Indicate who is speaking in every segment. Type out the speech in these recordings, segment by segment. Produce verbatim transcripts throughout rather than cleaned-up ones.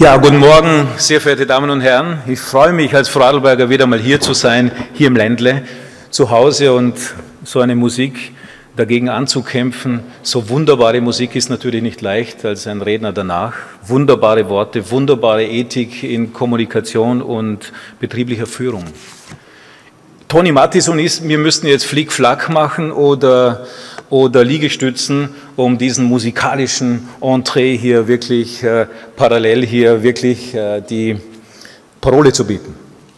Speaker 1: Ja, guten Morgen, sehr verehrte Damen und Herren. Ich freue mich als Vorarlberger wieder mal hier zu sein, hier im Ländle, zu Hause und so eine Musik dagegen anzukämpfen. So wunderbare Musik ist natürlich nicht leicht als ein Redner danach. Wunderbare Worte, wunderbare Ethik in Kommunikation und betrieblicher Führung. Toni Mattis und ich, wir müssten jetzt Flick-Flack machen oder, oder Liegestützen, um diesen musikalischen Entree hier wirklich äh, parallel hier wirklich äh, die Parole zu bieten.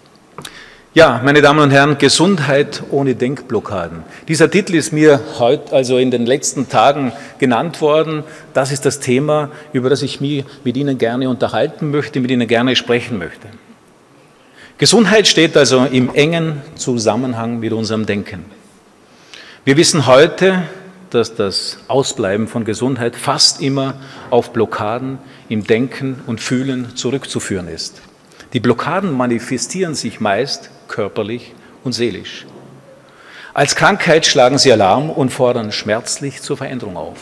Speaker 1: Ja, meine Damen und Herren, Gesundheit ohne Denkblockaden. Dieser Titel ist mir heute, also in den letzten Tagen genannt worden. Das ist das Thema, über das ich mich mit Ihnen gerne unterhalten möchte, mit Ihnen gerne sprechen möchte. Gesundheit steht also im engen Zusammenhang mit unserem Denken. Wir wissen heute, dass das Ausbleiben von Gesundheit fast immer auf Blockaden im Denken und Fühlen zurückzuführen ist. Die Blockaden manifestieren sich meist körperlich und seelisch. Als Krankheit schlagen sie Alarm und fordern schmerzlich zur Veränderung auf.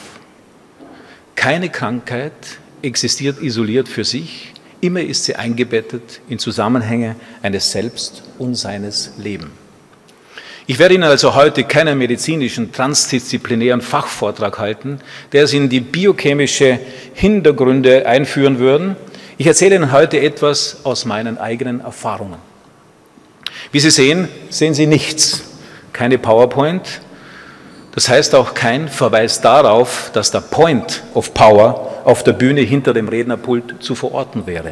Speaker 1: Keine Krankheit existiert isoliert für sich, immer ist sie eingebettet in Zusammenhänge eines Selbst und seines Lebens. Ich werde Ihnen also heute keinen medizinischen, transdisziplinären Fachvortrag halten, der Sie in die biochemische Hintergründe einführen würde. Ich erzähle Ihnen heute etwas aus meinen eigenen Erfahrungen. Wie Sie sehen, sehen Sie nichts, keine PowerPoint. Das heißt auch kein Verweis darauf, dass der Point of Power auf der Bühne hinter dem Rednerpult zu verorten wäre.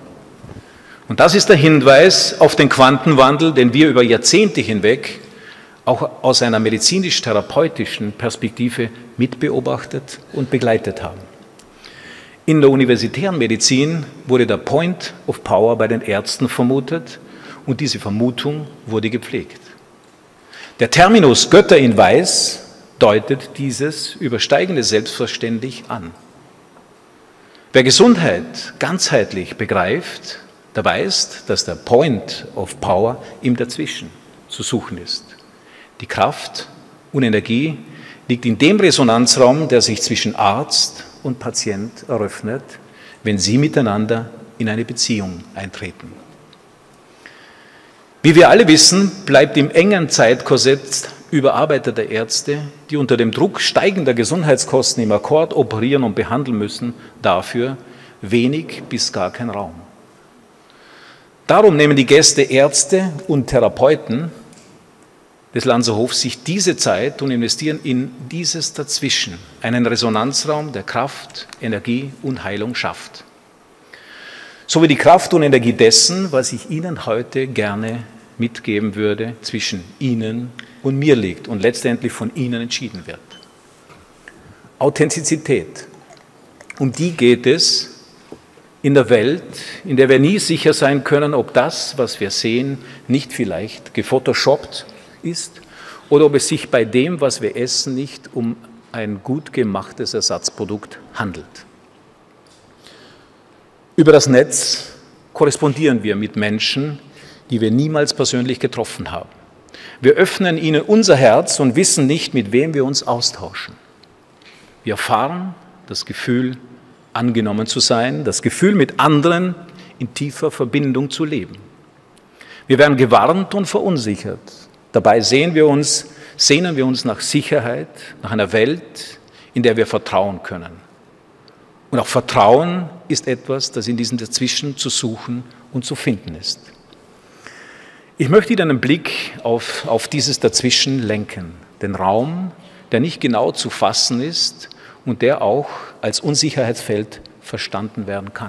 Speaker 1: Und das ist der Hinweis auf den Quantenwandel, den wir über Jahrzehnte hinweg auch aus einer medizinisch-therapeutischen Perspektive mitbeobachtet und begleitet haben. In der universitären Medizin wurde der Point of Power bei den Ärzten vermutet und diese Vermutung wurde gepflegt. Der Terminus Götter in Weiß deutet dieses Übersteigende selbstverständlich an. Wer Gesundheit ganzheitlich begreift, der weiß, dass der Point of Power im Dazwischen zu suchen ist. Die Kraft und Energie liegt in dem Resonanzraum, der sich zwischen Arzt und Patient eröffnet, wenn sie miteinander in eine Beziehung eintreten. Wie wir alle wissen, bleibt im engen Zeitkorsett überarbeiteter Ärzte, die unter dem Druck steigender Gesundheitskosten im Akkord operieren und behandeln müssen, dafür wenig bis gar kein Raum. Darum nehmen die Gäste Ärzte und Therapeuten des Lanzerhofs sich diese Zeit und investieren in dieses Dazwischen, einen Resonanzraum, der Kraft, Energie und Heilung schafft. Sowie die Kraft und Energie dessen, was ich Ihnen heute gerne mitgeben würde, zwischen Ihnen und mir liegt und letztendlich von Ihnen entschieden wird. Authentizität. Um die geht es in der Welt, in der wir nie sicher sein können, ob das, was wir sehen, nicht vielleicht gefotoshoppt ist oder ob es sich bei dem, was wir essen, nicht um ein gut gemachtes Ersatzprodukt handelt. Über das Netz korrespondieren wir mit Menschen, die wir niemals persönlich getroffen haben. Wir öffnen ihnen unser Herz und wissen nicht, mit wem wir uns austauschen. Wir erfahren das Gefühl, angenommen zu sein, das Gefühl, mit anderen in tiefer Verbindung zu leben. Wir werden gewarnt und verunsichert. Dabei sehen wir uns, sehnen wir uns nach Sicherheit, nach einer Welt, in der wir vertrauen können. Und auch Vertrauen ist etwas, das in diesem Dazwischen zu suchen und zu finden ist. Ich möchte Ihnen einen Blick auf, auf dieses Dazwischen lenken, den Raum, der nicht genau zu fassen ist und der auch als Unsicherheitsfeld verstanden werden kann.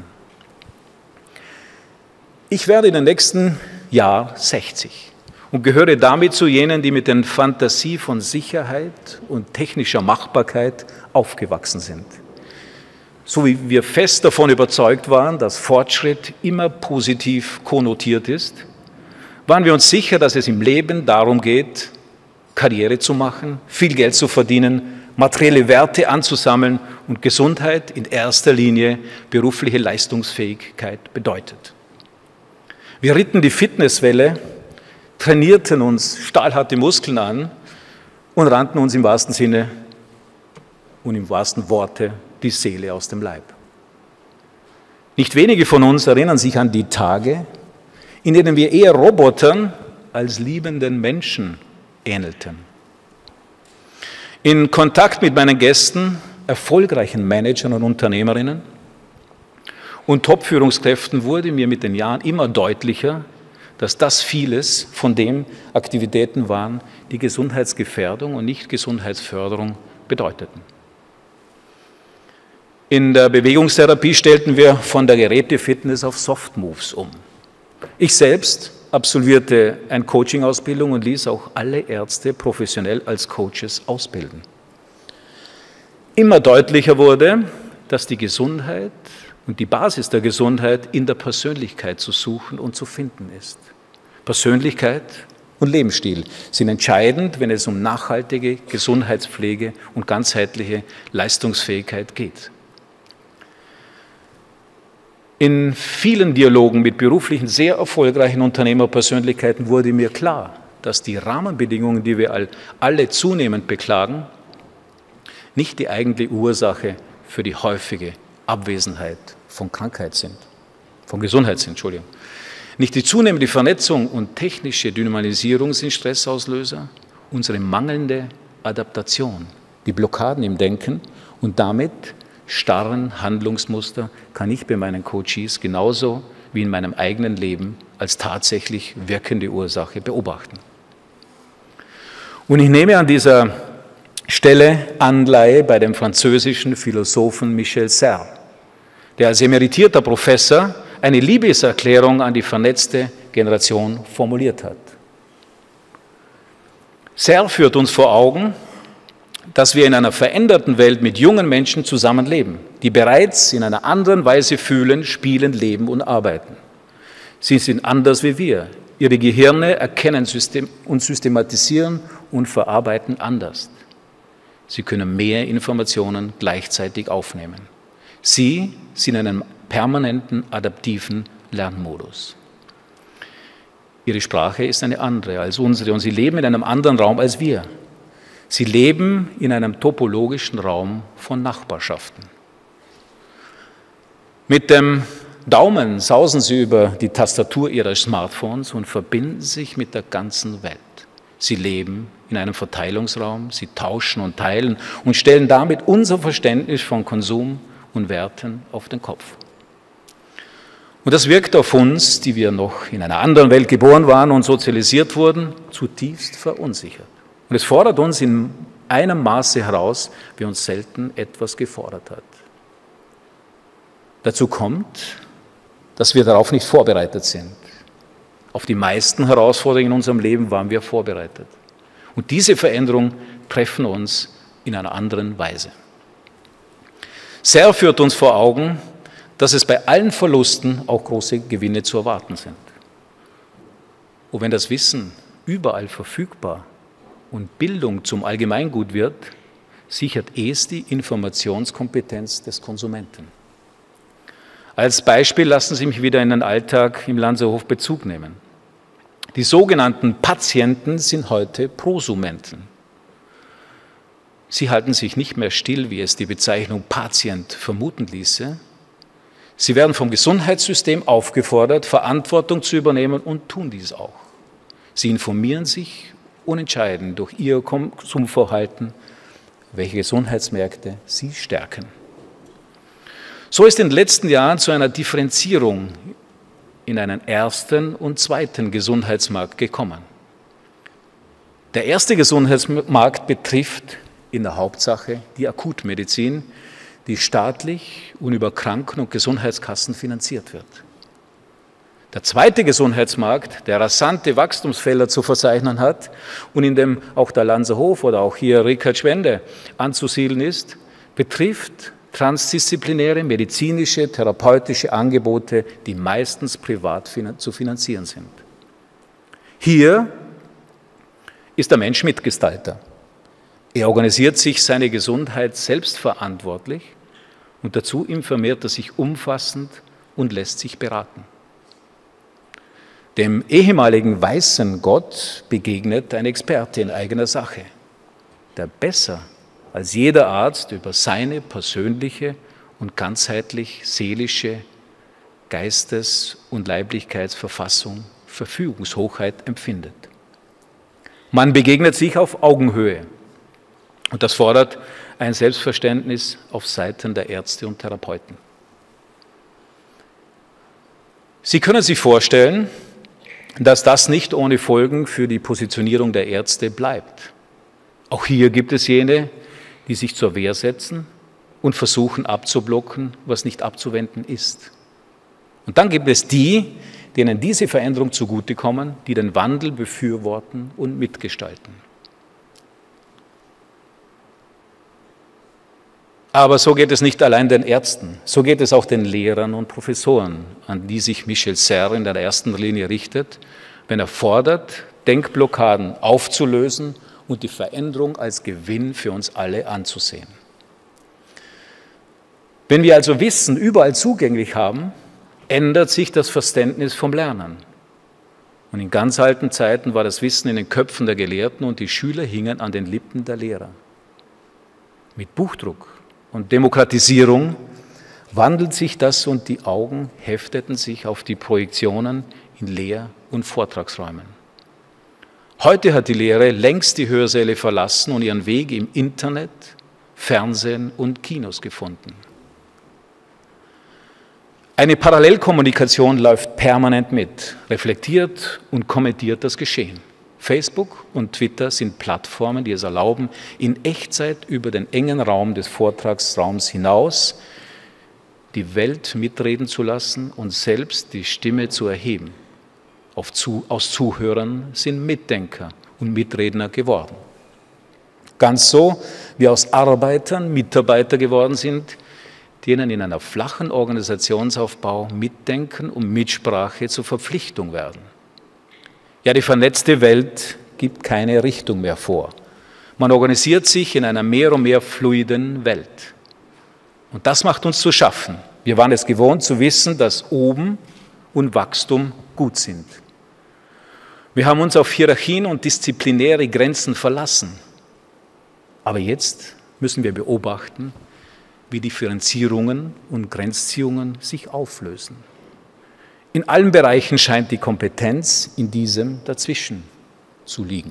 Speaker 1: Ich werde in den nächsten Jahr sechzig. Und gehöre damit zu jenen, die mit der Fantasie von Sicherheit und technischer Machbarkeit aufgewachsen sind. So wie wir fest davon überzeugt waren, dass Fortschritt immer positiv konnotiert ist, waren wir uns sicher, dass es im Leben darum geht, Karriere zu machen, viel Geld zu verdienen, materielle Werte anzusammeln und Gesundheit in erster Linie berufliche Leistungsfähigkeit bedeutet. Wir ritten die Fitnesswelle, trainierten uns stahlharte Muskeln an und rannten uns im wahrsten Sinne und im wahrsten Worte die Seele aus dem Leib. Nicht wenige von uns erinnern sich an die Tage, in denen wir eher Robotern als liebenden Menschen ähnelten. In Kontakt mit meinen Gästen, erfolgreichen Managern und Unternehmerinnen und Top-Führungskräften wurde mir mit den Jahren immer deutlicher, dass das vieles von den Aktivitäten waren, die Gesundheitsgefährdung und nicht Gesundheitsförderung bedeuteten. In der Bewegungstherapie stellten wir von der Gerätefitness auf Soft Moves um. Ich selbst absolvierte eine Coaching-Ausbildung und ließ auch alle Ärzte professionell als Coaches ausbilden. Immer deutlicher wurde, dass die Gesundheit und die Basis der Gesundheit in der Persönlichkeit zu suchen und zu finden ist. Persönlichkeit und Lebensstil sind entscheidend, wenn es um nachhaltige Gesundheitspflege und ganzheitliche Leistungsfähigkeit geht. In vielen Dialogen mit beruflichen, sehr erfolgreichen Unternehmerpersönlichkeiten wurde mir klar, dass die Rahmenbedingungen, die wir alle zunehmend beklagen, nicht die eigentliche Ursache für die häufige Abwesenheit von Krankheit sind, von Gesundheit sind, Entschuldigung. Nicht die zunehmende Vernetzung und technische Dynamisierung sind Stressauslöser, unsere mangelnde Adaptation, die Blockaden im Denken und damit starren Handlungsmuster kann ich bei meinen Coaches genauso wie in meinem eigenen Leben als tatsächlich wirkende Ursache beobachten. Und ich nehme an dieser Stelle Anleihe bei dem französischen Philosophen Michel Serres, der als emeritierter Professor eine Liebeserklärung an die vernetzte Generation formuliert hat. Serres führt uns vor Augen, dass wir in einer veränderten Welt mit jungen Menschen zusammenleben, die bereits in einer anderen Weise fühlen, spielen, leben und arbeiten. Sie sind anders wie wir. Ihre Gehirne erkennen System und systematisieren und verarbeiten anders. Sie können mehr Informationen gleichzeitig aufnehmen. Sie sind in einem permanenten adaptiven Lernmodus. Ihre Sprache ist eine andere als unsere und sie leben in einem anderen Raum als wir. Sie leben in einem topologischen Raum von Nachbarschaften. Mit dem Daumen sausen sie über die Tastatur ihrer Smartphones und verbinden sich mit der ganzen Welt. Sie leben in einem Verteilungsraum, sie tauschen und teilen und stellen damit unser Verständnis von Konsum und Werten auf den Kopf. Und das wirkt auf uns, die wir noch in einer anderen Welt geboren waren und sozialisiert wurden, zutiefst verunsichert. Und es fordert uns in einem Maße heraus, wie uns selten etwas gefordert hat. Dazu kommt, dass wir darauf nicht vorbereitet sind. Auf die meisten Herausforderungen in unserem Leben waren wir vorbereitet. Und diese Veränderungen treffen uns in einer anderen Weise. Serres führt uns vor Augen, dass es bei allen Verlusten auch große Gewinne zu erwarten sind. Und wenn das Wissen überall verfügbar und Bildung zum Allgemeingut wird, sichert es die Informationskompetenz des Konsumenten. Als Beispiel lassen Sie mich wieder in den Alltag im Lanzerhof Bezug nehmen. Die sogenannten Patienten sind heute Prosumenten. Sie halten sich nicht mehr still, wie es die Bezeichnung Patient vermuten ließe. Sie werden vom Gesundheitssystem aufgefordert, Verantwortung zu übernehmen und tun dies auch. Sie informieren sich und entscheiden durch ihr Konsumverhalten, welche Gesundheitsmärkte sie stärken. So ist in den letzten Jahren zu einer Differenzierung in einen ersten und zweiten Gesundheitsmarkt gekommen. Der erste Gesundheitsmarkt betrifft in der Hauptsache die Akutmedizin, die staatlich und über Kranken- und Gesundheitskassen finanziert wird. Der zweite Gesundheitsmarkt, der rasante Wachstumsfelder zu verzeichnen hat und in dem auch der Lanzerhof oder auch hier Richard Schwende anzusiedeln ist, betrifft transdisziplinäre, medizinische, therapeutische Angebote, die meistens privat zu finanzieren sind. Hier ist der Mensch Mitgestalter. Er organisiert sich seine Gesundheit selbstverantwortlich und dazu informiert er sich umfassend und lässt sich beraten. Dem ehemaligen weißen Gott begegnet ein Experte in eigener Sache, der besser als jeder Arzt über seine persönliche und ganzheitlich seelische Geistes- und Leiblichkeitsverfassung Verfügungshochheit empfindet. Man begegnet sich auf Augenhöhe und das fordert ein Selbstverständnis auf Seiten der Ärzte und Therapeuten. Sie können sich vorstellen, dass das nicht ohne Folgen für die Positionierung der Ärzte bleibt. Auch hier gibt es jene, die sich zur Wehr setzen und versuchen abzublocken, was nicht abzuwenden ist. Und dann gibt es die, denen diese Veränderung zugutekommen, die den Wandel befürworten und mitgestalten. Aber so geht es nicht allein den Ärzten, so geht es auch den Lehrern und Professoren, an die sich Michel Serres in der ersten Linie richtet, wenn er fordert, Denkblockaden aufzulösen und die Veränderung als Gewinn für uns alle anzusehen. Wenn wir also Wissen überall zugänglich haben, ändert sich das Verständnis vom Lernen. Und in ganz alten Zeiten war das Wissen in den Köpfen der Gelehrten und die Schüler hingen an den Lippen der Lehrer. Mit Buchdruck und Demokratisierung wandelt sich das und die Augen hefteten sich auf die Projektionen in Lehr- und Vortragsräumen. Heute hat die Lehre längst die Hörsäle verlassen und ihren Weg im Internet, Fernsehen und Kinos gefunden. Eine Parallelkommunikation läuft permanent mit, reflektiert und kommentiert das Geschehen. Facebook und Twitter sind Plattformen, die es erlauben, in Echtzeit über den engen Raum des Vortragsraums hinaus die Welt mitreden zu lassen und selbst die Stimme zu erheben. Aus Zuhörern sind Mitdenker und Mitredner geworden. Ganz so, wie aus Arbeitern Mitarbeiter geworden sind, denen in einer flachen Organisationsaufbau Mitdenken und Mitsprache zur Verpflichtung werden. Ja, die vernetzte Welt gibt keine Richtung mehr vor. Man organisiert sich in einer mehr und mehr fluiden Welt. Und das macht uns zu schaffen. Wir waren es gewohnt zu wissen, dass oben und Wachstum gut sind. Wir haben uns auf Hierarchien und disziplinäre Grenzen verlassen. Aber jetzt müssen wir beobachten, wie Differenzierungen und Grenzziehungen sich auflösen. In allen Bereichen scheint die Kompetenz in diesem dazwischen zu liegen.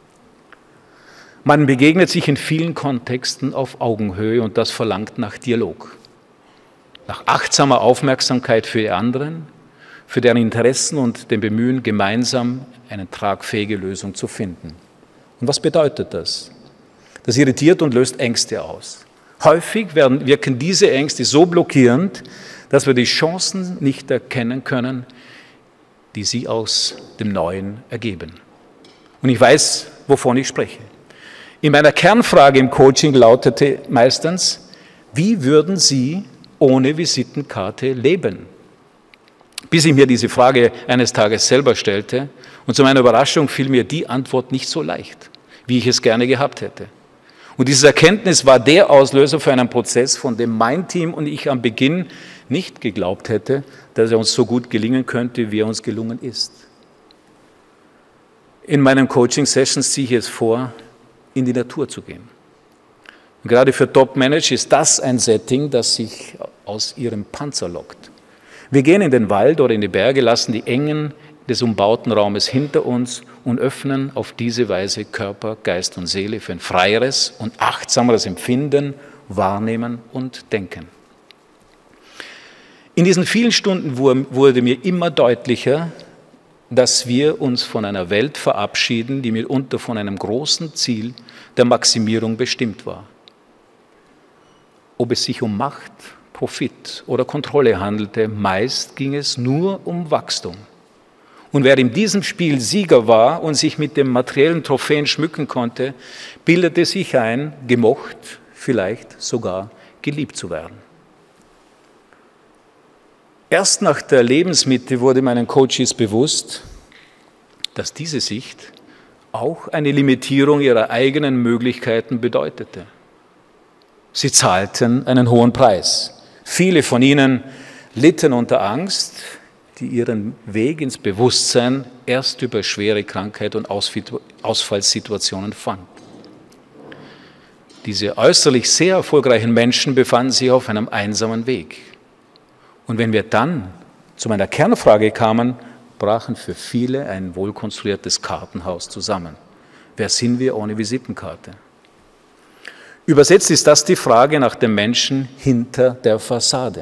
Speaker 1: Man begegnet sich in vielen Kontexten auf Augenhöhe und das verlangt nach Dialog, nach achtsamer Aufmerksamkeit für die anderen, für deren Interessen und dem Bemühen, gemeinsam eine tragfähige Lösung zu finden. Und was bedeutet das? Das irritiert und löst Ängste aus. Häufig werden, wirken diese Ängste so blockierend, dass wir die Chancen nicht erkennen können, die sie aus dem Neuen ergeben. Und ich weiß, wovon ich spreche. In meiner Kernfrage im Coaching lautete meistens, wie würden Sie ohne Visitenkarte leben? Bis ich mir diese Frage eines Tages selber stellte und zu meiner Überraschung fiel mir die Antwort nicht so leicht, wie ich es gerne gehabt hätte. Und diese Erkenntnis war der Auslöser für einen Prozess, von dem mein Team und ich am Beginn nicht geglaubt hätte, dass er uns so gut gelingen könnte, wie er uns gelungen ist. In meinen Coaching-Sessions ziehe ich es vor, in die Natur zu gehen. Und gerade für Top-Manager ist das ein Setting, das sich aus ihrem Panzer lockt. Wir gehen in den Wald oder in die Berge, lassen die Engen des umbauten Raumes hinter uns und öffnen auf diese Weise Körper, Geist und Seele für ein freieres und achtsameres Empfinden, Wahrnehmen und Denken. In diesen vielen Stunden wurde mir immer deutlicher, dass wir uns von einer Welt verabschieden, die mitunter von einem großen Ziel der Maximierung bestimmt war. Ob es sich um Macht, Profit oder Kontrolle handelte, meist ging es nur um Wachstum. Und wer in diesem Spiel Sieger war und sich mit dem materiellen Trophäen schmücken konnte, bildete sich ein, gemocht, vielleicht sogar geliebt zu werden. Erst nach der Lebensmitte wurde meinen Coaches bewusst, dass diese Sicht auch eine Limitierung ihrer eigenen Möglichkeiten bedeutete. Sie zahlten einen hohen Preis. Viele von ihnen litten unter Angst, die ihren Weg ins Bewusstsein erst über schwere Krankheit und Ausfallssituationen fand. Diese äußerlich sehr erfolgreichen Menschen befanden sich auf einem einsamen Weg. Und wenn wir dann zu meiner Kernfrage kamen, brachen für viele ein wohlkonstruiertes Kartenhaus zusammen. Wer sind wir ohne Visitenkarte? Übersetzt ist das die Frage nach dem Menschen hinter der Fassade.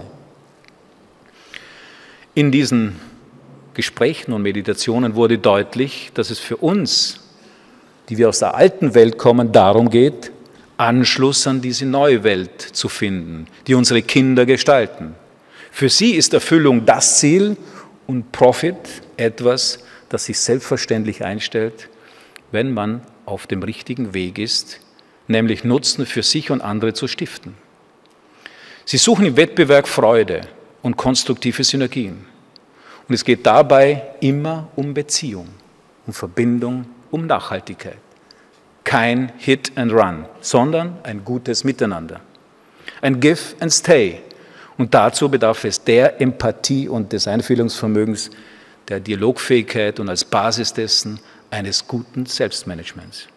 Speaker 1: In diesen Gesprächen und Meditationen wurde deutlich, dass es für uns, die wir aus der alten Welt kommen, darum geht, Anschluss an diese neue Welt zu finden, die unsere Kinder gestalten. Für sie ist Erfüllung das Ziel und Profit etwas, das sich selbstverständlich einstellt, wenn man auf dem richtigen Weg ist, nämlich Nutzen für sich und andere zu stiften. Sie suchen im Wettbewerb Freude und konstruktive Synergien. Und es geht dabei immer um Beziehung, um Verbindung, um Nachhaltigkeit. Kein Hit and Run, sondern ein gutes Miteinander. Ein Give and Stay. Und dazu bedarf es der Empathie und des Einfühlungsvermögens, der Dialogfähigkeit und als Basis dessen eines guten Selbstmanagements.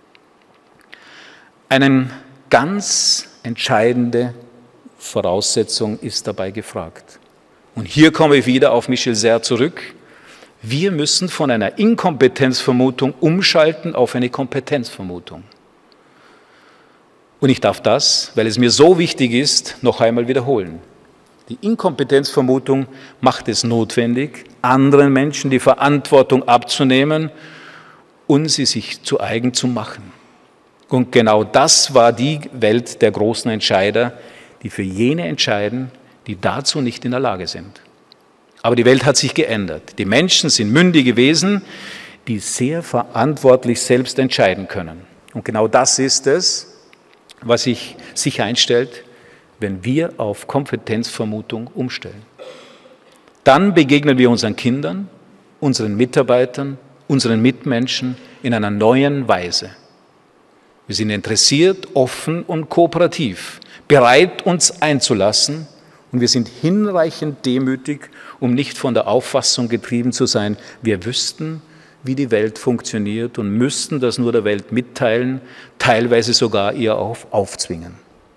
Speaker 1: Eine ganz entscheidende Voraussetzung ist dabei gefragt. Und hier komme ich wieder auf Michel Serres zurück. Wir müssen von einer Inkompetenzvermutung umschalten auf eine Kompetenzvermutung. Und ich darf das, weil es mir so wichtig ist, noch einmal wiederholen. Die Inkompetenzvermutung macht es notwendig, anderen Menschen die Verantwortung abzunehmen und sie sich zu eigen zu machen. Und genau das war die Welt der großen Entscheider, die für jene entscheiden, die dazu nicht in der Lage sind. Aber die Welt hat sich geändert. Die Menschen sind mündige Wesen, die sehr verantwortlich selbst entscheiden können. Und genau das ist es, was sich, sich einstellt, wenn wir auf Kompetenzvermutung umstellen. Dann begegnen wir unseren Kindern, unseren Mitarbeitern, unseren Mitmenschen in einer neuen Weise. Wir sind interessiert, offen und kooperativ, bereit, uns einzulassen, und wir sind hinreichend demütig, um nicht von der Auffassung getrieben zu sein, wir wüssten, wie die Welt funktioniert und müssten das nur der Welt mitteilen, teilweise sogar ihr auf, aufzwingen.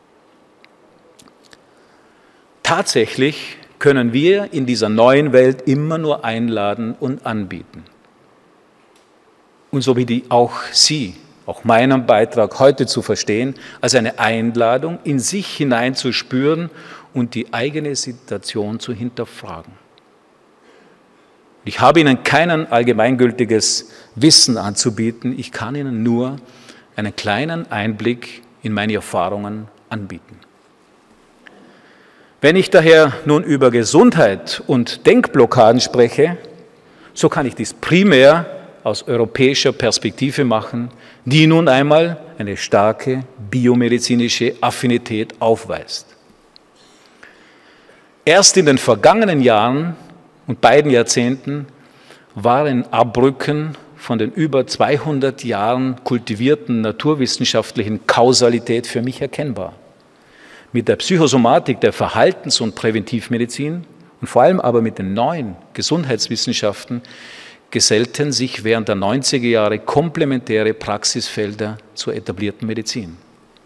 Speaker 1: Tatsächlich können wir in dieser neuen Welt immer nur einladen und anbieten. Und so wie die auch Sie, auch meinen Beitrag heute zu verstehen, als eine Einladung, in sich hineinzuspüren und die eigene Situation zu hinterfragen. Ich habe Ihnen kein allgemeingültiges Wissen anzubieten, ich kann Ihnen nur einen kleinen Einblick in meine Erfahrungen anbieten. Wenn ich daher nun über Gesundheit und Denkblockaden spreche, so kann ich dies primär aus europäischer Perspektive machen, die nun einmal eine starke biomedizinische Affinität aufweist. Erst in den vergangenen Jahren und beiden Jahrzehnten waren Abrücken von den über zweihundert Jahren kultivierten naturwissenschaftlichen Kausalität für mich erkennbar. Mit der Psychosomatik der Verhaltens- und Präventivmedizin und vor allem aber mit den neuen Gesundheitswissenschaften gesellten sich während der neunziger Jahre komplementäre Praxisfelder zur etablierten Medizin.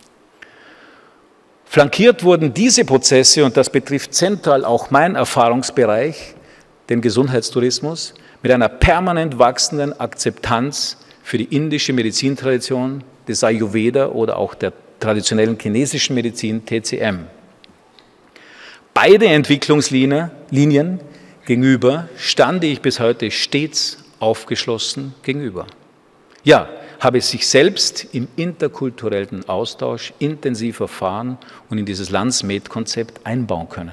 Speaker 1: Flankiert wurden diese Prozesse, und das betrifft zentral auch meinen Erfahrungsbereich, den Gesundheitstourismus, mit einer permanent wachsenden Akzeptanz für die indische Medizintradition, des Ayurveda oder auch der traditionellen chinesischen Medizin T C M. Beide Entwicklungslinien gegenüber stande ich bis heute stets aufgeschlossen gegenüber. Ja, habe sich selbst im interkulturellen Austausch intensiv erfahren und in dieses Landsmed-Konzept einbauen können.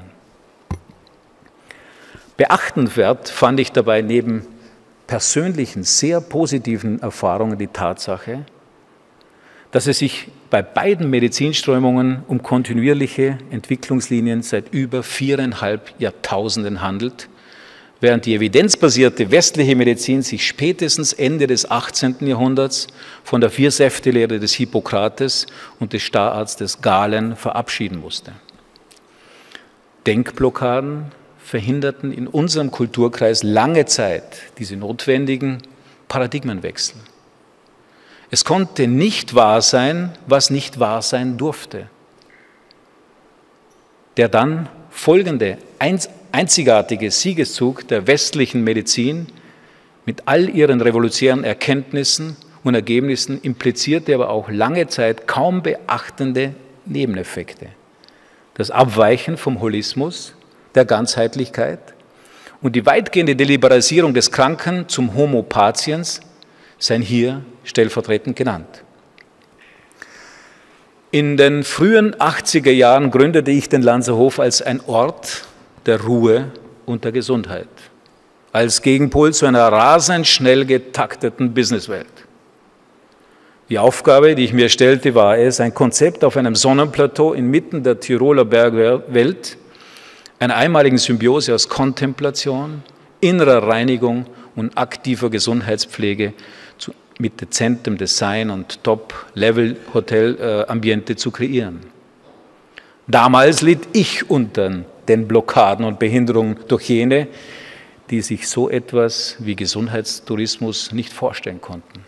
Speaker 1: Beachtenswert fand ich dabei neben persönlichen, sehr positiven Erfahrungen die Tatsache, dass es sich bei beiden Medizinströmungen um kontinuierliche Entwicklungslinien seit über viereinhalb Jahrtausenden handelt, während die evidenzbasierte westliche Medizin sich spätestens Ende des achtzehnten Jahrhunderts von der Vier-Säfte-Lehre des Hippokrates und des Stararztes Galen verabschieden musste. Denkblockaden verhinderten in unserem Kulturkreis lange Zeit diese notwendigen Paradigmenwechsel. Es konnte nicht wahr sein, was nicht wahr sein durfte. Der dann folgende einzigartige Siegeszug der westlichen Medizin mit all ihren revolutionären Erkenntnissen und Ergebnissen implizierte aber auch lange Zeit kaum beachtende Nebeneffekte. Das Abweichen vom Holismus, der Ganzheitlichkeit und die weitgehende Deliberalisierung des Kranken zum Homo patiens seien hier stellvertretend genannt. In den frühen achtziger Jahren gründete ich den Lanzerhof als ein Ort der Ruhe und der Gesundheit, als Gegenpol zu einer rasend schnell getakteten Businesswelt. Die Aufgabe, die ich mir stellte, war es, ein Konzept auf einem Sonnenplateau inmitten der Tiroler Bergwelt, einer einmaligen Symbiose aus Kontemplation, innerer Reinigung und aktiver Gesundheitspflege zu, mit dezentem Design und Top-Level-Hotel-Ambiente zu kreieren. Damals litt ich unter den Blockaden und Behinderungen durch jene, die sich so etwas wie Gesundheitstourismus nicht vorstellen konnten.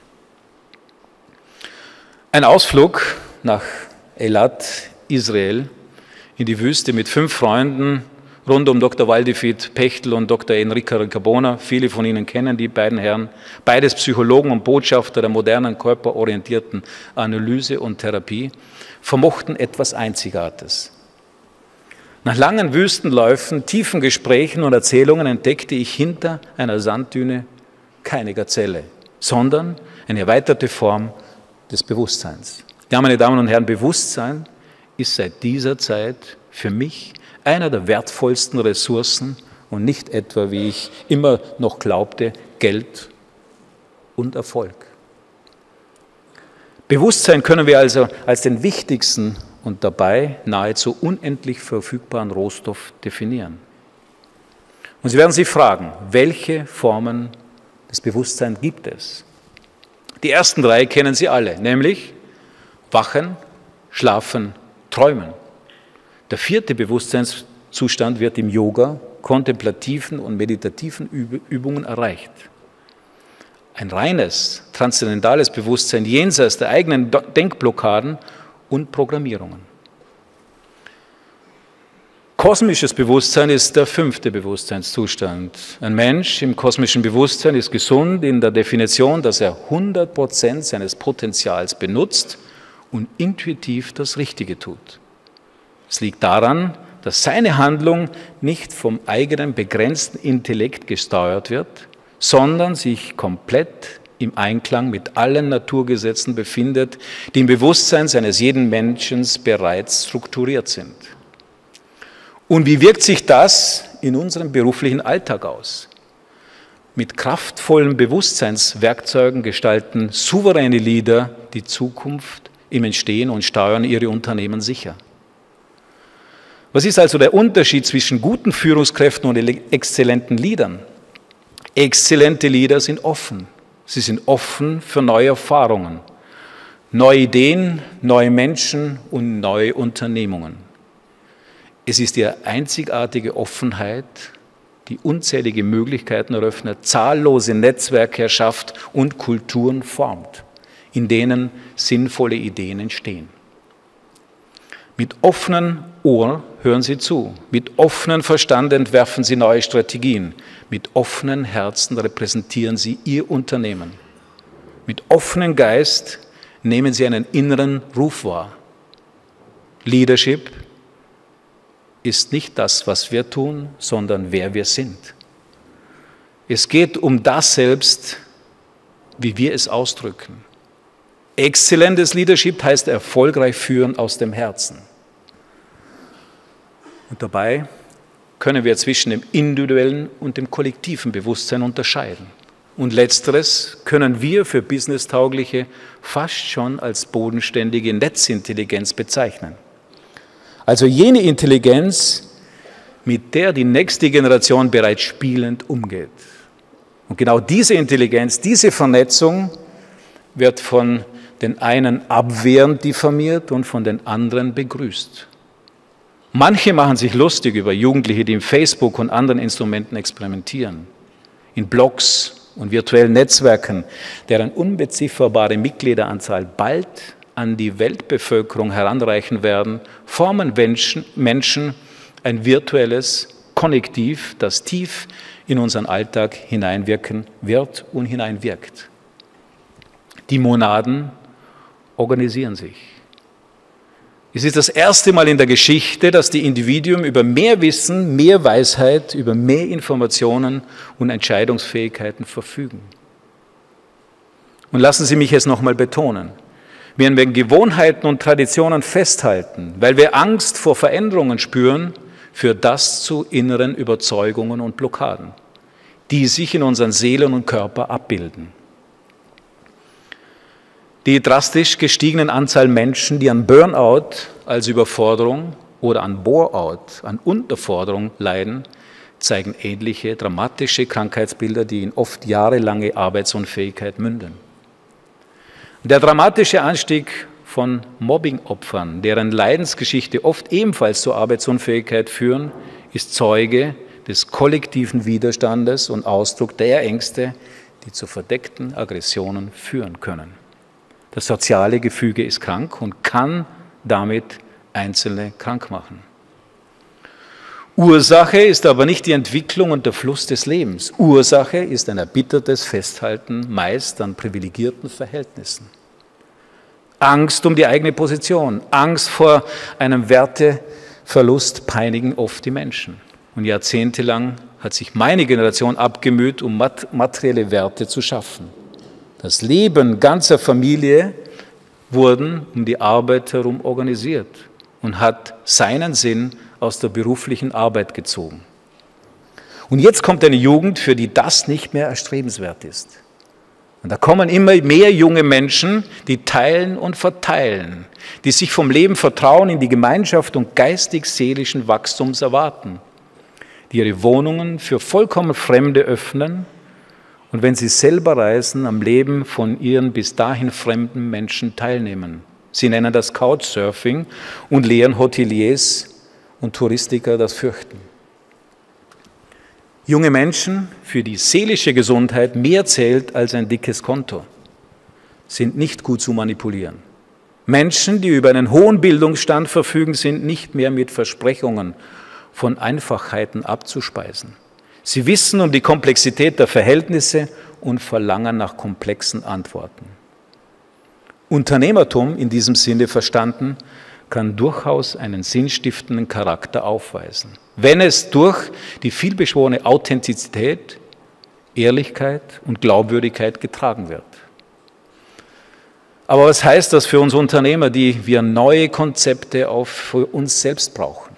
Speaker 1: Ein Ausflug nach Eilat, Israel, in die Wüste mit fünf Freunden rund um Doktor Waldifrid Pechtel und Doktor Enrico Riccabona. Viele von Ihnen kennen die beiden Herren, beides Psychologen und Botschafter der modernen körperorientierten Analyse und Therapie, vermochten etwas Einzigartiges. Nach langen Wüstenläufen, tiefen Gesprächen und Erzählungen entdeckte ich hinter einer Sanddüne keine Gazelle, sondern eine erweiterte Form des Bewusstseins. Ja, meine Damen und Herren, Bewusstsein ist seit dieser Zeit für mich einer der wertvollsten Ressourcen und nicht etwa, wie ich immer noch glaubte, Geld und Erfolg. Bewusstsein können wir also als den wichtigsten und dabei nahezu unendlich verfügbaren Rohstoff definieren. Und Sie werden sich fragen, welche Formen des Bewusstseins gibt es? Die ersten drei kennen Sie alle, nämlich Wachen, Schlafen, Träumen. Der vierte Bewusstseinszustand wird im Yoga, kontemplativen und meditativen Übungen erreicht. Ein reines, transzendentales Bewusstsein jenseits der eigenen Denkblockaden und Programmierungen. Kosmisches Bewusstsein ist der fünfte Bewusstseinszustand. Ein Mensch im kosmischen Bewusstsein ist gesund in der Definition, dass er hundert Prozent seines Potenzials benutzt und intuitiv das Richtige tut. Es liegt daran, dass seine Handlung nicht vom eigenen begrenzten Intellekt gesteuert wird, sondern sich komplett im Einklang mit allen Naturgesetzen befindet, die im Bewusstsein seines jeden Menschen bereits strukturiert sind. Und wie wirkt sich das in unserem beruflichen Alltag aus? Mit kraftvollen Bewusstseinswerkzeugen gestalten souveräne Leader die Zukunft im Entstehen und steuern ihre Unternehmen sicher. Was ist also der Unterschied zwischen guten Führungskräften und exzellenten Leadern? Exzellente Leader sind offen. Sie sind offen für neue Erfahrungen, neue Ideen, neue Menschen und neue Unternehmungen. Es ist ihre einzigartige Offenheit, die unzählige Möglichkeiten eröffnet, zahllose Netzwerke erschafft und Kulturen formt, in denen sinnvolle Ideen entstehen. Mit offenem Ohr hören Sie zu, mit offenem Verstand entwerfen Sie neue Strategien, mit offenen Herzen repräsentieren Sie Ihr Unternehmen. Mit offenem Geist nehmen Sie einen inneren Ruf wahr. Leadership ist nicht das, was wir tun, sondern wer wir sind. Es geht um das selbst, wie wir es ausdrücken. Exzellentes Leadership heißt erfolgreich führen aus dem Herzen. Und dabei können wir zwischen dem individuellen und dem kollektiven Bewusstsein unterscheiden. Und letzteres können wir für businesstaugliche fast schon als bodenständige Netzintelligenz bezeichnen. Also jene Intelligenz, mit der die nächste Generation bereits spielend umgeht. Und genau diese Intelligenz, diese Vernetzung wird von den einen abwehrend diffamiert und von den anderen begrüßt. Manche machen sich lustig über Jugendliche, die im Facebook und anderen Instrumenten experimentieren, in Blogs und virtuellen Netzwerken, deren unbezifferbare Mitgliederanzahl bald an die Weltbevölkerung heranreichen werden, formen Menschen, Menschen ein virtuelles, Konnektiv, das tief in unseren Alltag hineinwirken wird und hineinwirkt. Die Monaden organisieren sich. Es ist das erste Mal in der Geschichte, dass die Individuen über mehr Wissen, mehr Weisheit, über mehr Informationen und Entscheidungsfähigkeiten verfügen. Und lassen Sie mich es nochmal betonen. Wenn wir Gewohnheiten und Traditionen festhalten, weil wir Angst vor Veränderungen spüren, führt das zu inneren Überzeugungen und Blockaden, die sich in unseren Seelen und Körper abbilden. Die drastisch gestiegenen Anzahl Menschen, die an Burnout als Überforderung oder an Bore-out, an Unterforderung leiden, zeigen ähnliche dramatische Krankheitsbilder, die in oft jahrelange Arbeitsunfähigkeit münden. Der dramatische Anstieg von Mobbing-Opfern, deren Leidensgeschichte oft ebenfalls zur Arbeitsunfähigkeit führen, ist Zeuge des kollektiven Widerstandes und Ausdruck der Ängste, die zu verdeckten Aggressionen führen können. Das soziale Gefüge ist krank und kann damit Einzelne krank machen. Ursache ist aber nicht die Entwicklung und der Fluss des Lebens. Ursache ist ein erbittertes Festhalten, meist an privilegierten Verhältnissen. Angst um die eigene Position, Angst vor einem Werteverlust peinigen oft die Menschen. Und jahrzehntelang hat sich meine Generation abgemüht, um materielle Werte zu schaffen. Das Leben ganzer Familie wurde um die Arbeit herum organisiert und hat seinen Sinn aus der beruflichen Arbeit gezogen. Und jetzt kommt eine Jugend, für die das nicht mehr erstrebenswert ist. Und da kommen immer mehr junge Menschen, die teilen und verteilen, die sich vom Leben Vertrauen in die Gemeinschaft und geistig-seelischen Wachstums erwarten, die ihre Wohnungen für vollkommen Fremde öffnen und wenn sie selber reisen, am Leben von ihren bis dahin fremden Menschen teilnehmen. Sie nennen das Couchsurfing und lehren Hoteliers und Touristiker das Fürchten. Junge Menschen, für die seelische Gesundheit mehr zählt als ein dickes Konto, sind nicht gut zu manipulieren. Menschen, die über einen hohen Bildungsstand verfügen, sind nicht mehr mit Versprechungen von Einfachheiten abzuspeisen. Sie wissen um die Komplexität der Verhältnisse und verlangen nach komplexen Antworten. Unternehmertum in diesem Sinne verstanden, kann durchaus einen sinnstiftenden Charakter aufweisen, wenn es durch die vielbeschworene Authentizität, Ehrlichkeit und Glaubwürdigkeit getragen wird. Aber was heißt das für uns Unternehmer, die wir neue Konzepte auch für uns selbst brauchen?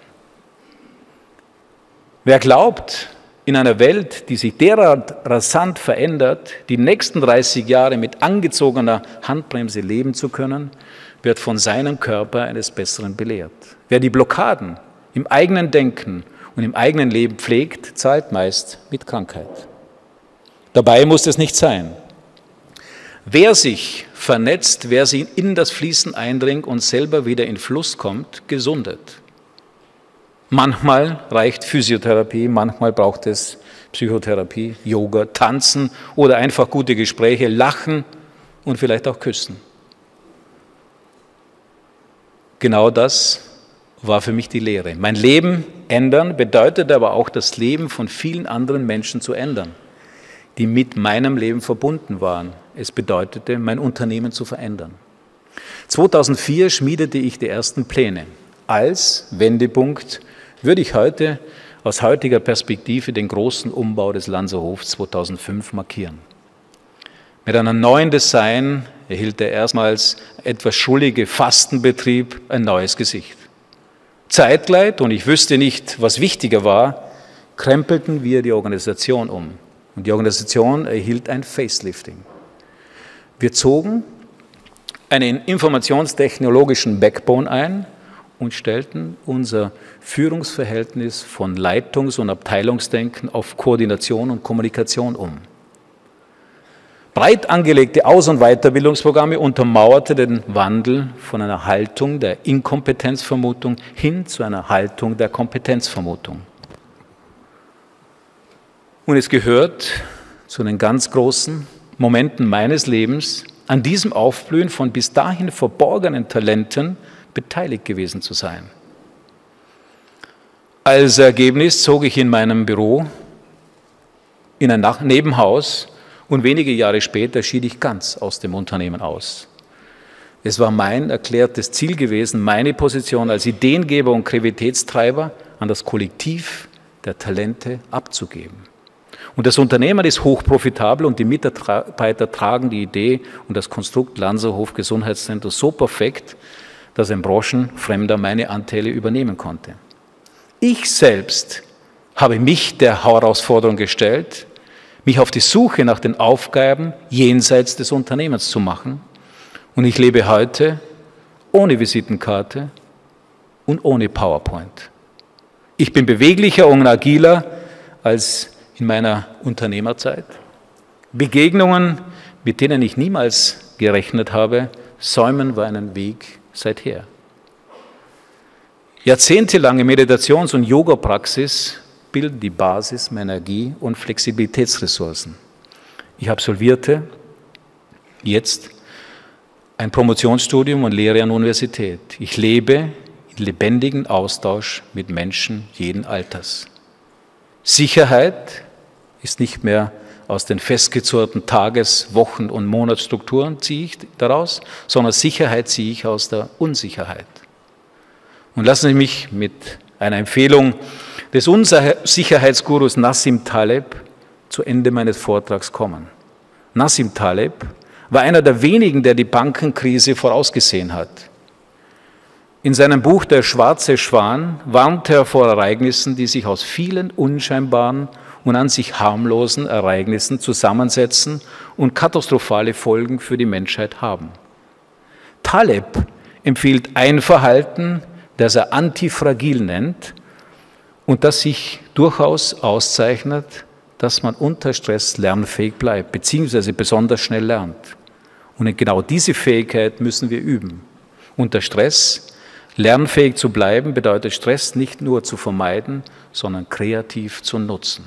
Speaker 1: Wer glaubt, in einer Welt, die sich derart rasant verändert, die nächsten dreißig Jahre mit angezogener Handbremse leben zu können, wird von seinem Körper eines Besseren belehrt. Wer die Blockaden im eigenen Denken und im eigenen Leben pflegt, zahlt meist mit Krankheit. Dabei muss es nicht sein. Wer sich vernetzt, wer sich in das Fließen eindringt und selber wieder in Fluss kommt, gesundet. Manchmal reicht Physiotherapie, manchmal braucht es Psychotherapie, Yoga, Tanzen oder einfach gute Gespräche, Lachen und vielleicht auch Küssen. Genau das war für mich die Lehre. Mein Leben ändern bedeutet aber auch, das Leben von vielen anderen Menschen zu ändern, die mit meinem Leben verbunden waren. Es bedeutete, mein Unternehmen zu verändern. zweitausendvier schmiedete ich die ersten Pläne. Als Wendepunkt würde ich heute aus heutiger Perspektive den großen Umbau des Lanzerhofs zweitausendfünf markieren. Mit einem neuen Design erhielt der erstmals etwas schullige Fastenbetrieb ein neues Gesicht. Zeitgleich, und ich wüsste nicht, was wichtiger war, krempelten wir die Organisation um. Und die Organisation erhielt ein Facelifting. Wir zogen einen informationstechnologischen Backbone ein und stellten unser Führungsverhältnis von Leitungs- und Abteilungsdenken auf Koordination und Kommunikation um. Breit angelegte Aus- und Weiterbildungsprogramme untermauerte den Wandel von einer Haltung der Inkompetenzvermutung hin zu einer Haltung der Kompetenzvermutung. Und es gehört zu den ganz großen Momenten meines Lebens, an diesem Aufblühen von bis dahin verborgenen Talenten beteiligt gewesen zu sein. Als Ergebnis zog ich in meinem Büro in ein Nebenhaus und wenige Jahre später schied ich ganz aus dem Unternehmen aus. Es war mein erklärtes Ziel gewesen, meine Position als Ideengeber und Kreativitätstreiber an das Kollektiv der Talente abzugeben. Und das Unternehmen ist hochprofitabel und die Mitarbeiter tragen die Idee und das Konstrukt Lanzerhof Gesundheitszentrum so perfekt, dass ein Branchenfremder meine Anteile übernehmen konnte. Ich selbst habe mich der Herausforderung gestellt, mich auf die Suche nach den Aufgaben jenseits des Unternehmens zu machen. Und ich lebe heute ohne Visitenkarte und ohne PowerPoint. Ich bin beweglicher und agiler als in meiner Unternehmerzeit. Begegnungen, mit denen ich niemals gerechnet habe, säumen wir einen Weg seither. Jahrzehntelange Meditations- und Yoga-Praxis bilden die Basis meiner Energie- und Flexibilitätsressourcen. Ich absolvierte jetzt ein Promotionsstudium und lehre an der Universität. Ich lebe in lebendigen Austausch mit Menschen jeden Alters. Sicherheit ist nicht mehr aus den festgezurrten Tages-, Wochen- und Monatsstrukturen ziehe ich daraus, sondern Sicherheit ziehe ich aus der Unsicherheit. Und lassen Sie mich mit einer Empfehlung des Unsicherheitsgurus Nassim Taleb zu Ende meines Vortrags kommen. Nassim Taleb war einer der wenigen, der die Bankenkrise vorausgesehen hat. In seinem Buch Der schwarze Schwan warnte er vor Ereignissen, die sich aus vielen unscheinbaren und an sich harmlosen Ereignissen zusammensetzen und katastrophale Folgen für die Menschheit haben. Taleb empfiehlt ein Verhalten, das er antifragil nennt und das sich durchaus auszeichnet, dass man unter Stress lernfähig bleibt, beziehungsweise besonders schnell lernt. Und genau diese Fähigkeit müssen wir üben. Unter Stress lernfähig zu bleiben, bedeutet Stress nicht nur zu vermeiden, sondern kreativ zu nutzen.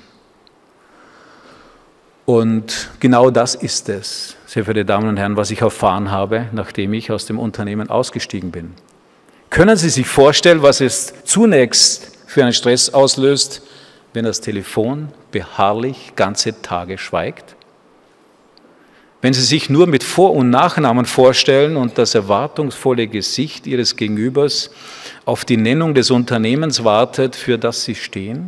Speaker 1: Und genau das ist es, sehr verehrte Damen und Herren, was ich erfahren habe, nachdem ich aus dem Unternehmen ausgestiegen bin. Können Sie sich vorstellen, was es zunächst für einen Stress auslöst, wenn das Telefon beharrlich ganze Tage schweigt? Wenn Sie sich nur mit Vor- und Nachnamen vorstellen und das erwartungsvolle Gesicht Ihres Gegenübers auf die Nennung des Unternehmens wartet, für das Sie stehen?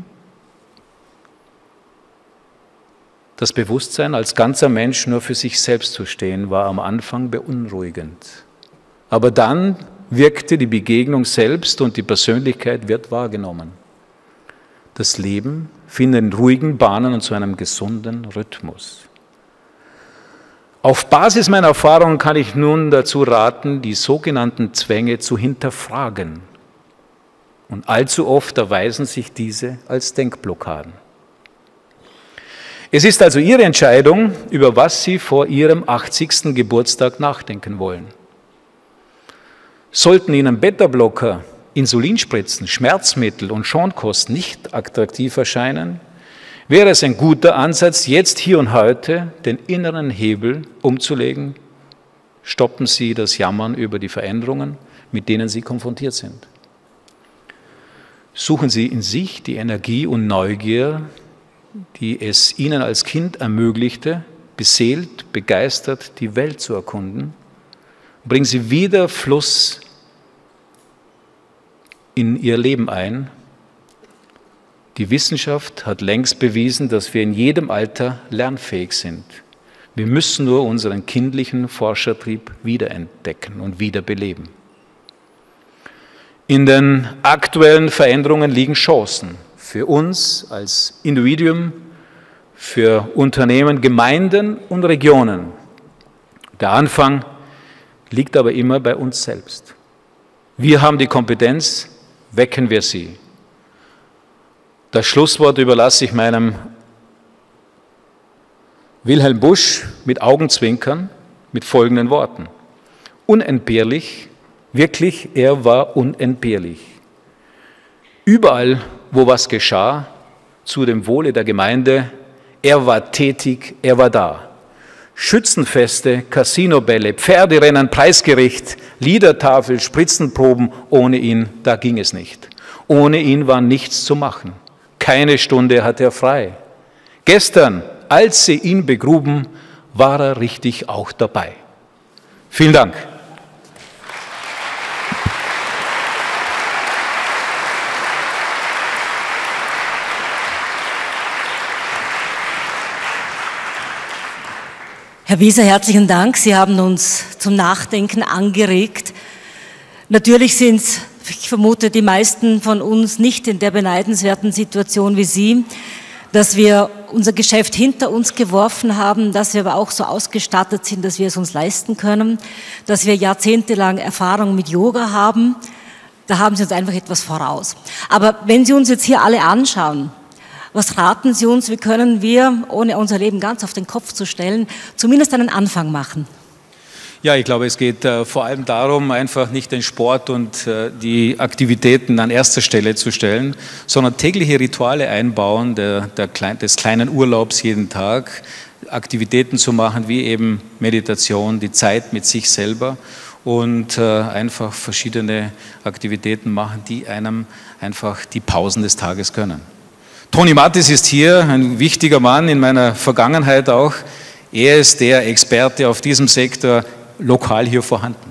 Speaker 1: Das Bewusstsein, als ganzer Mensch nur für sich selbst zu stehen, war am Anfang beunruhigend. Aber dann wirkte die Begegnung selbst und die Persönlichkeit wird wahrgenommen. Das Leben findet in ruhigen Bahnen und zu einem gesunden Rhythmus. Auf Basis meiner Erfahrungen kann ich nun dazu raten, die sogenannten Zwänge zu hinterfragen. Und allzu oft erweisen sich diese als Denkblockaden. Es ist also Ihre Entscheidung, über was Sie vor Ihrem achtzigsten Geburtstag nachdenken wollen. Sollten Ihnen Beta-Blocker, Insulinspritzen, Schmerzmittel und Schonkost nicht attraktiv erscheinen, wäre es ein guter Ansatz, jetzt, hier und heute, den inneren Hebel umzulegen. Stoppen Sie das Jammern über die Veränderungen, mit denen Sie konfrontiert sind. Suchen Sie in sich die Energie und Neugier, die es Ihnen als Kind ermöglichte, beseelt, begeistert, die Welt zu erkunden. Bringen Sie wieder Fluss in Ihr Leben ein. Die Wissenschaft hat längst bewiesen, dass wir in jedem Alter lernfähig sind. Wir müssen nur unseren kindlichen Forschertrieb wiederentdecken und wiederbeleben. In den aktuellen Veränderungen liegen Chancen für uns als Individuum, für Unternehmen, Gemeinden und Regionen. Der Anfang liegt aber immer bei uns selbst. Wir haben die Kompetenz, wecken wir sie. Das Schlusswort überlasse ich meinem Wilhelm Busch mit Augenzwinkern mit folgenden Worten. Unentbehrlich, wirklich, er war unentbehrlich. Überall, wo was geschah, zu dem Wohle der Gemeinde, er war tätig, er war da. Schützenfeste, Casinobälle, Pferderennen, Preisgericht, Liedertafel, Spritzenproben, ohne ihn, da ging es nicht. Ohne ihn war nichts zu machen. Keine Stunde hatte er frei. Gestern, als sie ihn begruben, war er richtig auch dabei. Vielen Dank.
Speaker 2: Herr Wieser, herzlichen Dank. Sie haben uns zum Nachdenken angeregt. Natürlich sind, ich vermute, die meisten von uns nicht in der beneidenswerten Situation wie Sie, dass wir unser Geschäft hinter uns geworfen haben, dass wir aber auch so ausgestattet sind, dass wir es uns leisten können, dass wir jahrzehntelang Erfahrung mit Yoga haben. Da haben Sie uns einfach etwas voraus. Aber wenn Sie uns jetzt hier alle anschauen, was raten Sie uns, wie können wir, ohne unser Leben ganz auf den Kopf zu stellen, zumindest einen Anfang machen?
Speaker 1: Ja, ich glaube, es geht äh, vor allem darum, einfach nicht den Sport und äh, die Aktivitäten an erster Stelle zu stellen, sondern tägliche Rituale einbauen, der, der Klein, des kleinen Urlaubs jeden Tag, Aktivitäten zu machen, wie eben Meditation, die Zeit mit sich selber und äh, einfach verschiedene Aktivitäten machen, die einem einfach die Pausen des Tages gönnen. Toni Mattis ist hier, ein wichtiger Mann in meiner Vergangenheit auch. Er ist der Experte auf diesem Sektor, lokal hier vorhanden.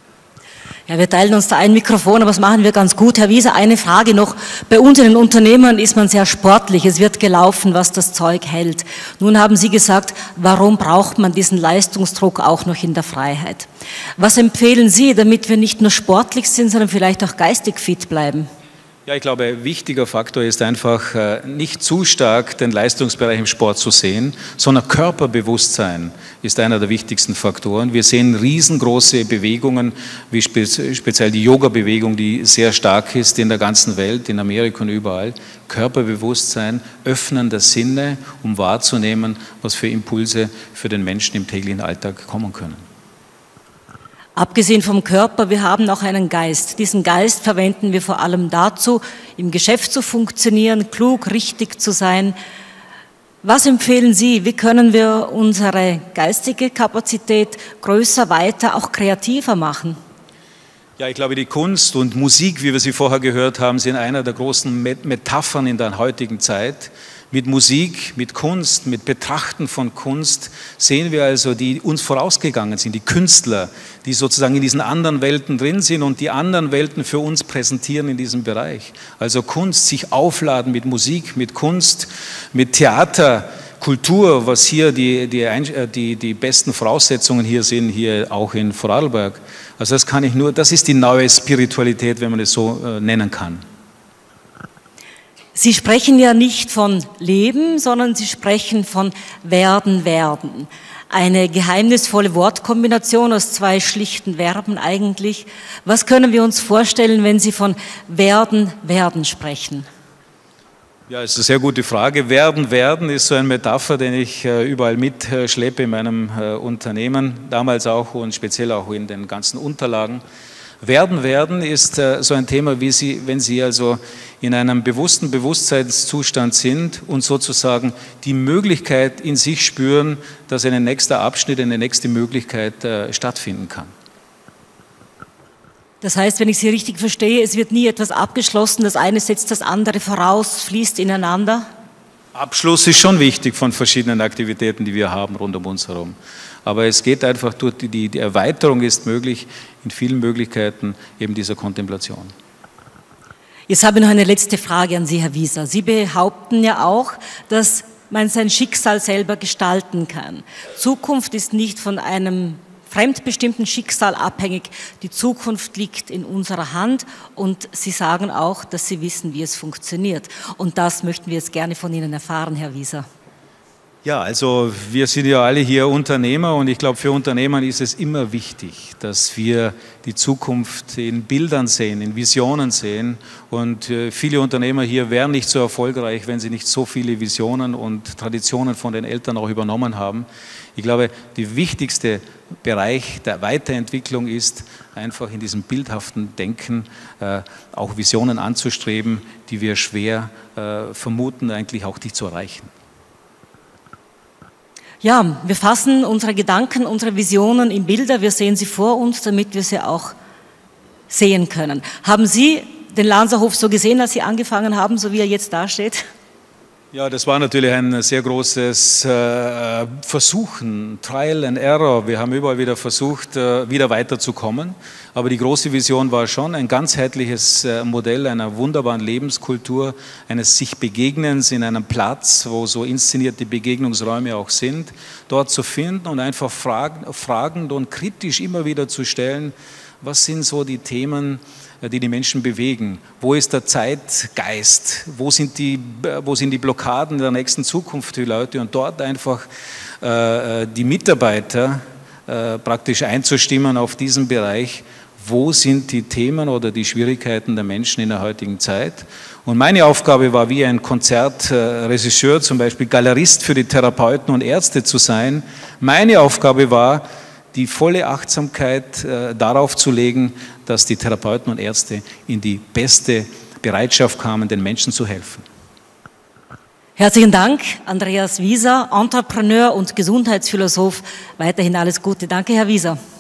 Speaker 2: Ja, wir teilen uns da ein Mikrofon, aber das machen wir ganz gut. Herr Wieser, eine Frage noch. Bei uns in den Unternehmen ist man sehr sportlich. Es wird gelaufen, was das Zeug hält. Nun haben Sie gesagt, warum braucht man diesen Leistungsdruck auch noch in der Freiheit? Was empfehlen Sie, damit wir nicht nur sportlich sind, sondern vielleicht auch geistig fit bleiben?
Speaker 1: Ja, ich glaube, ein wichtiger Faktor ist einfach, nicht zu stark den Leistungsbereich im Sport zu sehen, sondern Körperbewusstsein ist einer der wichtigsten Faktoren. Wir sehen riesengroße Bewegungen, wie speziell die Yoga-Bewegung, die sehr stark ist in der ganzen Welt, in Amerika und überall. Körperbewusstsein, Öffnen der Sinne, um wahrzunehmen, was für Impulse für den Menschen im täglichen Alltag kommen können.
Speaker 2: Abgesehen vom Körper, wir haben auch einen Geist. Diesen Geist verwenden wir vor allem dazu, im Geschäft zu funktionieren, klug, richtig zu sein. Was empfehlen Sie, wie können wir unsere geistige Kapazität größer, weiter, auch kreativer machen?
Speaker 1: Ja, ich glaube, die Kunst und Musik, wie wir sie vorher gehört haben, sind einer der großen Metaphern in der heutigen Zeit. Mit Musik, mit Kunst, mit Betrachten von Kunst sehen wir also, die uns vorausgegangen sind, die Künstler, die sozusagen in diesen anderen Welten drin sind und die anderen Welten für uns präsentieren in diesem Bereich. Also Kunst, sich aufladen mit Musik, mit Kunst, mit Theater, Kultur, was hier die, die, die, die besten Voraussetzungen hier sind, hier auch in Vorarlberg. Also das kann ich nur, das ist die neue Spiritualität, wenn man es so äh, nennen kann.
Speaker 2: Sie sprechen ja nicht von Leben, sondern Sie sprechen von Werden, Werden. Eine geheimnisvolle Wortkombination aus zwei schlichten Verben eigentlich. Was können wir uns vorstellen, wenn Sie von Werden, Werden sprechen?
Speaker 1: Ja, es ist eine sehr gute Frage. Werden, Werden ist so eine Metapher, den ich äh, überall mitschleppe in meinem äh, Unternehmen, damals auch und speziell auch in den ganzen Unterlagen. Werden, werden ist äh, so ein Thema, wie Sie, wenn Sie also in einem bewussten Bewusstseinszustand sind und sozusagen die Möglichkeit in sich spüren, dass ein nächster Abschnitt, eine nächste Möglichkeit äh, stattfinden kann.
Speaker 2: Das heißt, wenn ich Sie richtig verstehe, es wird nie etwas abgeschlossen, das eine setzt das andere voraus, fließt ineinander?
Speaker 1: Abschluss ist schon wichtig von verschiedenen Aktivitäten, die wir haben rund um uns herum. Aber es geht einfach durch die, die, die Erweiterung ist möglich in vielen Möglichkeiten eben dieser Kontemplation.
Speaker 2: Jetzt habe ich noch eine letzte Frage an Sie, Herr Wieser. Sie behaupten ja auch, dass man sein Schicksal selber gestalten kann. Zukunft ist nicht von einem fremdbestimmten Schicksal abhängig. Die Zukunft liegt in unserer Hand und Sie sagen auch, dass Sie wissen, wie es funktioniert. Und das möchten wir jetzt gerne von Ihnen erfahren, Herr Wieser.
Speaker 1: Ja, also wir sind ja alle hier Unternehmer und ich glaube, für Unternehmer ist es immer wichtig, dass wir die Zukunft in Bildern sehen, in Visionen sehen und viele Unternehmer hier wären nicht so erfolgreich, wenn sie nicht so viele Visionen und Traditionen von den Eltern auch übernommen haben. Ich glaube, der wichtigste Bereich der Weiterentwicklung ist, einfach in diesem bildhaften Denken äh, auch Visionen anzustreben, die wir schwer äh, vermuten, eigentlich auch die zu erreichen.
Speaker 2: Ja, wir fassen unsere Gedanken, unsere Visionen in Bilder, wir sehen sie vor uns, damit wir sie auch sehen können. Haben Sie den Lanzerhof so gesehen, als Sie angefangen haben, so wie er jetzt dasteht?
Speaker 1: Ja, das war natürlich ein sehr großes äh, Versuchen, Trial and Error. Wir haben überall wieder versucht, äh, wieder weiterzukommen. Aber die große Vision war schon ein ganzheitliches äh, Modell einer wunderbaren Lebenskultur, eines sich Begegnens in einem Platz, wo so inszenierte Begegnungsräume auch sind, dort zu finden und einfach frag, fragend und kritisch immer wieder zu stellen, was sind so die Themen, die die Menschen bewegen? Wo ist der Zeitgeist? Wo sind die, wo sind die Blockaden der nächsten Zukunft für die Leute? Und dort einfach äh, die Mitarbeiter äh, praktisch einzustimmen auf diesen Bereich. Wo sind die Themen oder die Schwierigkeiten der Menschen in der heutigen Zeit? Und meine Aufgabe war, wie ein Konzertregisseur, zum Beispiel Galerist für die Therapeuten und Ärzte zu sein. Meine Aufgabe war, die volle Achtsamkeit äh, darauf zu legen, dass die Therapeuten und Ärzte in die beste Bereitschaft kamen, den Menschen zu helfen.
Speaker 2: Herzlichen Dank, Andreas Wieser, Entrepreneur und Gesundheitsphilosoph. Weiterhin alles Gute. Danke, Herr Wieser.